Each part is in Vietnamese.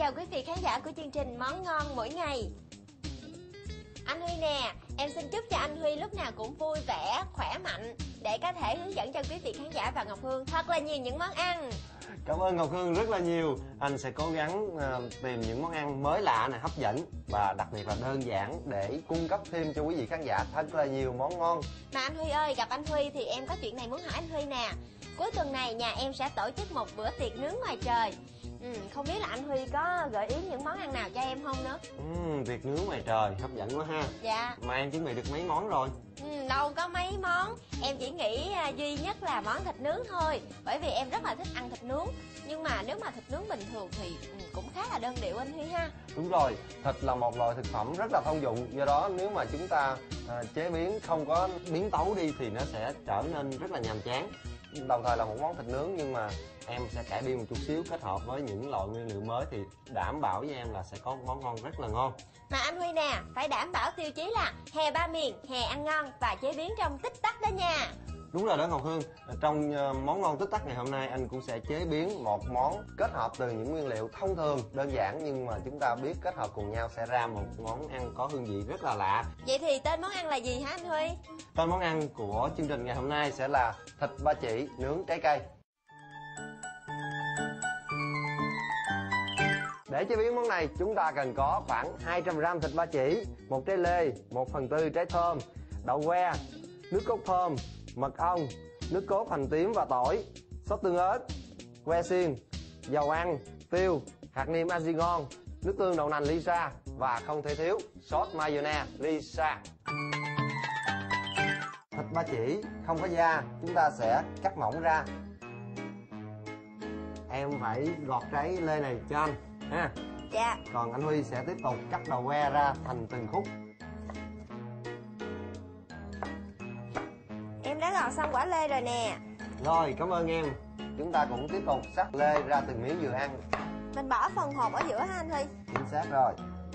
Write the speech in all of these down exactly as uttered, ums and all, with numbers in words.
chào quý vị khán giả của chương trình Món Ngon Mỗi Ngày. Anh Huy nè, em xin chúc cho anh Huy lúc nào cũng vui vẻ, khỏe mạnh để có thể hướng dẫn cho quý vị khán giả và Ngọc Hương thật là nhiều những món ăn. Cảm ơn Ngọc Hương rất là nhiều. Anh sẽ cố gắng uh, tìm những món ăn mới lạ này, hấp dẫn và đặc biệt là đơn giản để cung cấp thêm cho quý vị khán giả thật là nhiều món ngon. Mà anh Huy ơi, gặp anh Huy thì em có chuyện này muốn hỏi anh Huy nè. Cuối tuần này nhà em sẽ tổ chức một bữa tiệc nướng ngoài trời. Ừ, không biết là anh Huy có gợi ý những món ăn nào cho em không nữa? Ừ, tiệc nướng ngoài trời hấp dẫn quá ha. Dạ. Mà em chuẩn bị được mấy món rồi? Ừ, đâu có mấy món. Em chỉ nghĩ duy nhất là món thịt nướng thôi. Bởi vì em rất là thích ăn thịt nướng. Nhưng mà nếu mà thịt nướng bình thường thì cũng khá là đơn điệu anh Huy ha. Đúng rồi, thịt là một loại thực phẩm rất là thông dụng. Do đó nếu mà chúng ta à, chế biến không có biến tấu đi thì nó sẽ trở nên rất là nhàm chán. Đồng thời là một món thịt nướng nhưng mà em sẽ cải biên một chút xíu, kết hợp với những loại nguyên liệu mới thì đảm bảo với em là sẽ có món ngon rất là ngon. Mà anh Huy nè, phải đảm bảo tiêu chí là hè ba miền, hè ăn ngon và chế biến trong tích tắc đó nha. Đúng rồi đó Ngọc Hương. Trong món ngon tích tắc ngày hôm nay anh cũng sẽ chế biến một món kết hợp từ những nguyên liệu thông thường, đơn giản nhưng mà chúng ta biết kết hợp cùng nhau sẽ ra một món ăn có hương vị rất là lạ. Vậy thì tên món ăn là gì hả anh Huy? Tên món ăn của chương trình ngày hôm nay sẽ là thịt ba chỉ nướng trái cây. Để chế biến món này chúng ta cần có khoảng hai trăm gam thịt ba chỉ, một trái lê, một phần tư trái thơm, đậu que, nước cốt thơm, mật ong, nước cốt hành tím và tỏi, sốt tương ớt, que xiên, dầu ăn, tiêu, hạt nêm Azigon, nước tương đậu nành Lisa và không thể thiếu sốt mayonnaise Lisa. Thịt ba chỉ không có da, chúng ta sẽ cắt mỏng ra. Em phải gọt trái lê này cho anh ha. Dạ. Còn anh Huy sẽ tiếp tục cắt đầu que ra thành từng khúc. Em đã gọt xong quả lê rồi nè. Rồi, cảm ơn em. Chúng ta cũng tiếp tục cắt lê ra từng miếng vừa ăn. Mình bỏ phần hột ở giữa ha anh Huy? Chính xác rồi.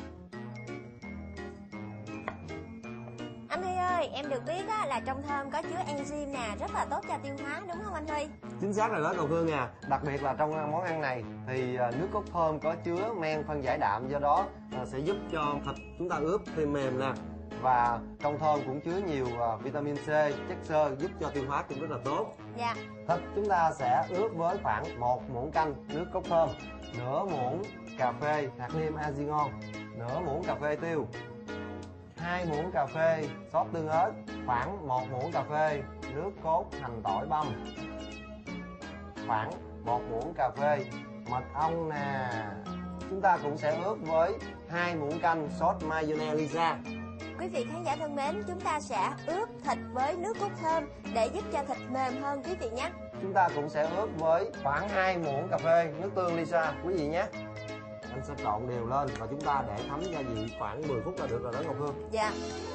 Anh Huy ơi, em được biết á, là trong thơm có chứa enzyme nè, rất là tốt cho tiêu hóa đúng không anh Huy? Chính xác rồi đó Ngọc Hương à. Đặc biệt là trong món ăn này thì nước cốt thơm có chứa men phân giải đạm, do đó sẽ giúp cho thịt chúng ta ướp thêm mềm nè. Và trong thơm cũng chứa nhiều vitamin C, chất xơ giúp cho tiêu hóa cũng rất là tốt. Dạ. Thịt chúng ta sẽ ướp với khoảng một muỗng canh nước cốt thơm, nửa muỗng cà phê hạt nêm Azigon, nửa muỗng cà phê tiêu, hai muỗng cà phê sốt tương ớt, khoảng một muỗng cà phê nước cốt hành tỏi băm, khoảng một muỗng cà phê mật ong nè. Chúng ta cũng sẽ ướp với hai muỗng canh sốt mayonnaise Lisa. Quý vị khán giả thân mến, chúng ta sẽ ướp thịt với nước cốt thơm để giúp cho thịt mềm hơn quý vị nhé. Chúng ta cũng sẽ ướp với khoảng hai muỗng cà phê nước tương Lisa quý vị nhé. Anh sẽ trộn đều lên và chúng ta để thấm gia vị khoảng mười phút là được rồi đó Ngọc Hương. Dạ.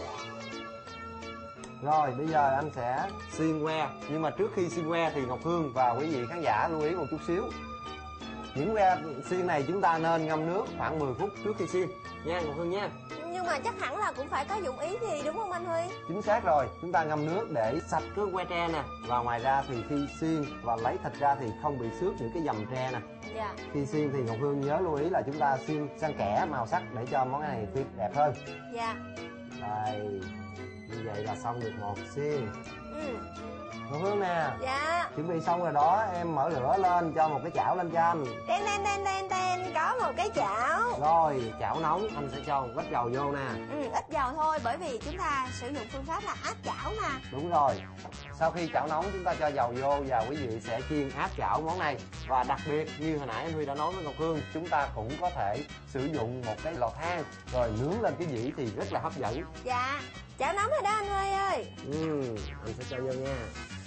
Rồi bây giờ anh sẽ xiên que. Nhưng mà trước khi xiên que thì Ngọc Hương và quý vị khán giả lưu ý một chút xíu. Những que xiên này chúng ta nên ngâm nước khoảng mười phút trước khi xiên nha Ngọc Hương nha. Nhưng mà chắc hẳn là cũng phải có dụng ý gì đúng không anh Huy? Chính xác rồi, chúng ta ngâm nước để sạch cái que tre nè. Và ngoài ra thì khi xiên và lấy thịt ra thì không bị xước những cái dầm tre nè. Dạ. Khi xiên thì Ngọc Hương nhớ lưu ý là chúng ta xiên sang kẽ màu sắc để cho món này đẹp hơn. Dạ. Đây, như vậy là xong được một xiên. Ừ. Ngọc Hương nè. Dạ. Chuẩn bị xong rồi đó, em mở lửa lên cho một cái chảo lên cho anh. Tên tên tên tên tên, có một cái chảo. Rồi, chảo nóng, anh sẽ cho một ít dầu vô nè. Ừ, ít dầu thôi, bởi vì chúng ta sử dụng phương pháp là áp chảo mà. Đúng rồi. Sau khi chảo nóng chúng ta cho dầu vô và quý vị sẽ chiên áp chảo món này. Và đặc biệt như hồi nãy anh Huy đã nói với Ngọc Hương, chúng ta cũng có thể sử dụng một cái lò than rồi nướng lên cái dĩ thì rất là hấp dẫn. Dạ. Chảo nóng rồi đó anh Huy ơi. Ừ, anh sẽ cho vô nha.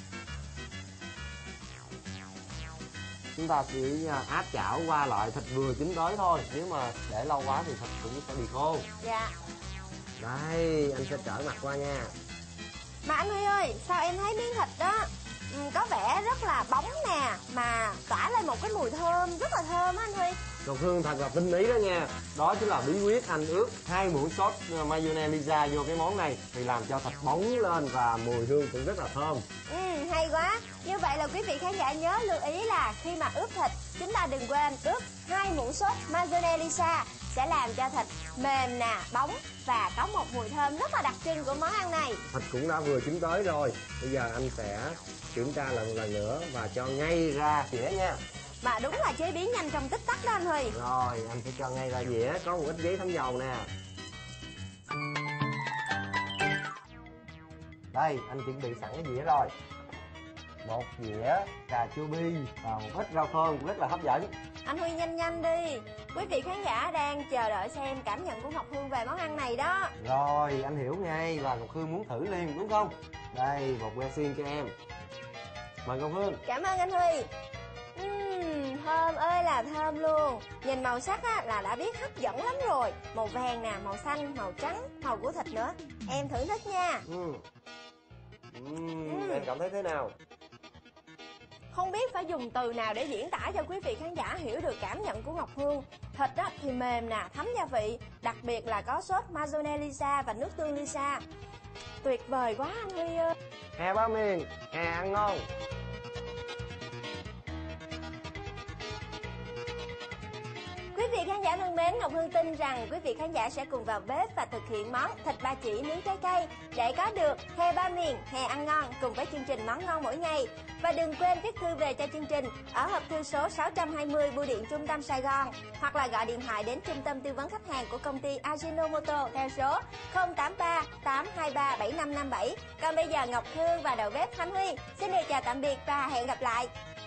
Chúng ta chỉ áp chảo qua loại thịt vừa chín tới thôi. Nếu mà để lâu quá thì thịt cũng sẽ bị khô. Dạ. Đây, anh sẽ trở mặt qua nha. Mà anh Huy ơi, sao em thấy miếng thịt đó ừ, có vẻ rất là bóng nè, mà tỏa lên một cái mùi thơm, rất là thơm á anh Huy. Ngọc Hương thật là tinh ý đó nha. Đó chính là bí quyết anh ướp hai muỗng sốt mayonnaise Lisa vô cái món này thì làm cho thịt bóng lên và mùi hương cũng rất là thơm. Ừ, hay quá. Như vậy là quý vị khán giả nhớ lưu ý là khi mà ướp thịt, chúng ta đừng quên ướp hai muỗng sốt mayonnaise Lisa sẽ làm cho thịt mềm nè, bóng và có một mùi thơm rất là đặc trưng của món ăn này. Thịt cũng đã vừa chín tới rồi. Bây giờ anh sẽ kiểm tra lại một lần nữa và cho ngay ra dĩa nha. Mà đúng là chế biến nhanh trong tích tắc đó anh Huy. Rồi, anh sẽ cho ngay ra dĩa, có một ít giấy thấm dầu nè. Đây, anh chuẩn bị sẵn cái dĩa rồi. Một dĩa cà chua bi và một ít rau thơm rất là hấp dẫn. Anh Huy nhanh nhanh đi. Quý vị khán giả đang chờ đợi xem cảm nhận của Ngọc Hương về món ăn này đó. Rồi, anh hiểu ngay và Ngọc Hương muốn thử liền đúng không? Đây, một que xiên cho em. Mời Ngọc Hương. Cảm ơn anh Huy. Uhm, thơm ơi là thơm luôn. Nhìn màu sắc á, là đã biết hấp dẫn lắm rồi. Màu vàng nè, màu xanh, màu trắng, màu của thịt nữa. Em thử thích nha. Ừ. Uhm, em cảm thấy thế nào? Không biết phải dùng từ nào để diễn tả cho quý vị khán giả hiểu được cảm nhận của Ngọc Hương. Thịt á, thì mềm nè, thấm gia vị, đặc biệt là có sốt mayonnaise Lisa và nước tương Lisa. Tuyệt vời quá anh Huy ơi. Hè ba miền, hè ăn ngon. Quý vị khán giả thân mến, Ngọc Hương tin rằng quý vị khán giả sẽ cùng vào bếp và thực hiện món thịt ba chỉ nướng trái cây để có được hè ba miền, hè ăn ngon cùng với chương trình Món Ngon Mỗi Ngày. Và đừng quên viết thư về cho chương trình ở hộp thư số sáu trăm hai mươi Bưu điện Trung tâm Sài Gòn hoặc là gọi điện thoại đến trung tâm tư vấn khách hàng của công ty Ajinomoto theo số không tám ba tám hai ba bảy năm năm bảy. Còn bây giờ Ngọc Hương và đầu bếp Thanh Huy xin được chào tạm biệt và hẹn gặp lại.